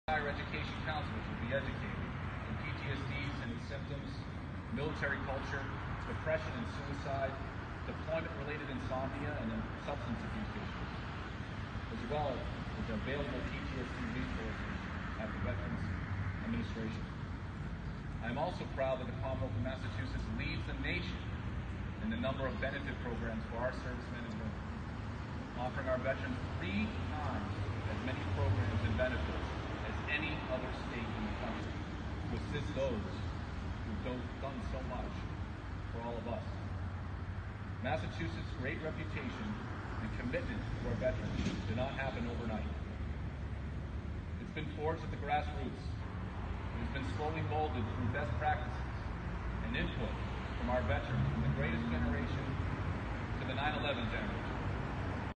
Higher education counselors will be educated in PTSDs and its symptoms, military culture, depression and suicide, deployment-related insomnia, and then substance abuse issues, as well as available PTSD resources at the Veterans Administration. I am also proud that the Commonwealth of Massachusetts leads the nation in the number of benefit programs for our servicemen and women, offering our veterans 3 times as many programs and benefits as any other state in the country to assist those who've done so much for all of us. Massachusetts' great reputation and commitment to our veterans did not happen overnight. It's been forged at the grassroots. It has been slowly molded through best practices and input from our veterans, from the greatest generation to the 9/11 generation.